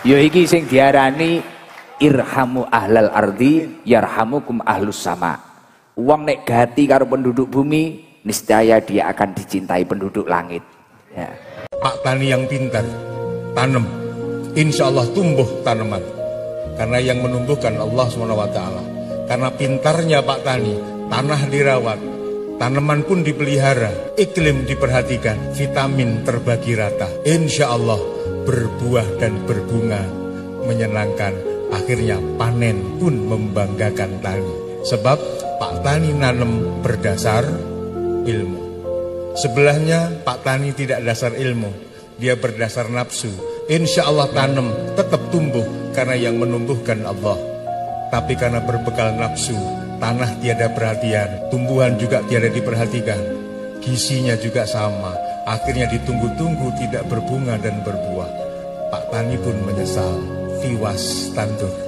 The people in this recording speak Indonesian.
Ya iki sing diarani irhamu ahlal ardi yarhamukum ahlus sama. Wong nek gati karo penduduk bumi, niscaya dia akan dicintai penduduk langit. Ya. Pak Tani yang pintar, tanam, insya Allah tumbuh tanaman. Karena yang menumbuhkan Allah SWT. Karena pintarnya Pak Tani, tanah dirawat, tanaman pun dipelihara, iklim diperhatikan, vitamin terbagi rata. Insya Allah berbuah dan berbunga, menyenangkan. Akhirnya panen pun membanggakan Tani. Sebab Pak Tani nanam berdasar ilmu. Sebelahnya Pak Tani tidak dasar ilmu, dia berdasar nafsu. Insya Allah tanam tetap tumbuh karena yang menumbuhkan Allah. Tapi karena berbekal nafsu, tanah tiada perhatian, tumbuhan juga tiada diperhatikan, gizinya juga sama. Akhirnya ditunggu-tunggu tidak berbunga dan berbuah. Pak Tani pun menyesal, tiwas tandur.